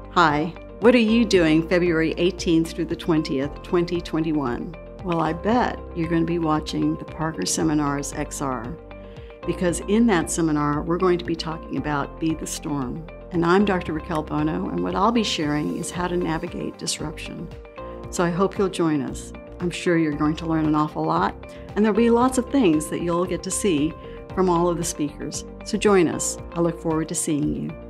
Hi, what are you doing February 18th through the 20th, 2021? Well, I bet you're going to be watching the Parker Seminars XR, because in that seminar, we're going to be talking about Be the Storm. And I'm Dr. Raquel Bono, and what I'll be sharing is how to navigate disruption. So I hope you'll join us. I'm sure you're going to learn an awful lot, and there'll be lots of things that you'll get to see from all of the speakers. So join us. I look forward to seeing you.